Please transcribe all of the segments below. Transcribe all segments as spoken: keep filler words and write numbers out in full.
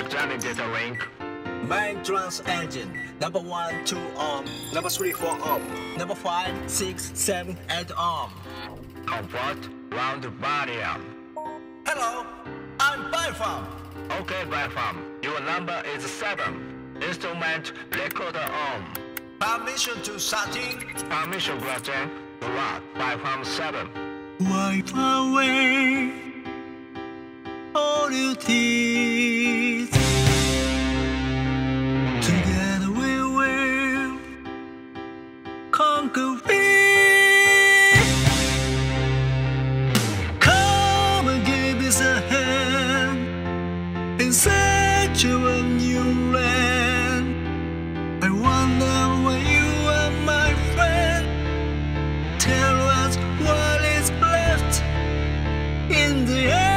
Programming data link. Main trans engine. Number one, two arm. Number three, four arm. Number five, six, seven, eight arm. Comfort round volume. Hello, I'm Bifam. Okay, Bifam. Your number is seven. Instrument recorder on. Permission to starting. Permission granted. Rock Bifam seven. Wipe away all your tears. Together we will conquer fear. Come and give us a hand in search of a new land. I wonder where you are, my friend. Tell us what is left in the air.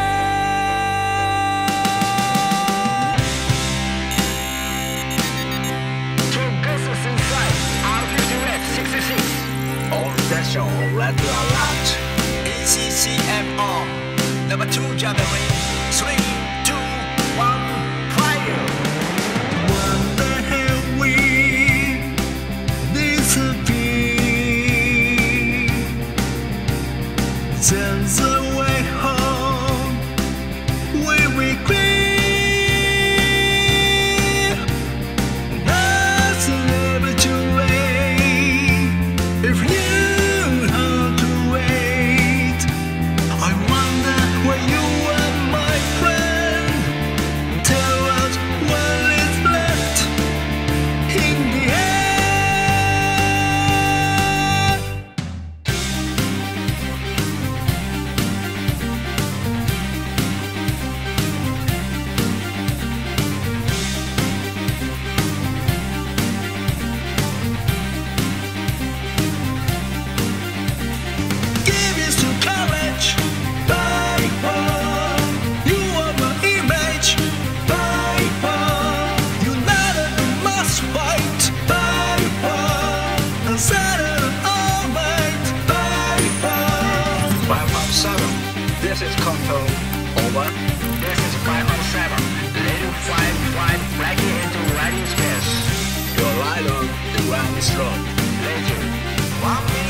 Session Radio Alert. E C C M on. Number two January. Three, two, one, fire. Wonder have we disappeared? There's a way home. We will clear. Nothing ever too late. If you This is control, over. This is five oh seven. Little five five breaking into riding space. You're right on the ground is strong. Legend. One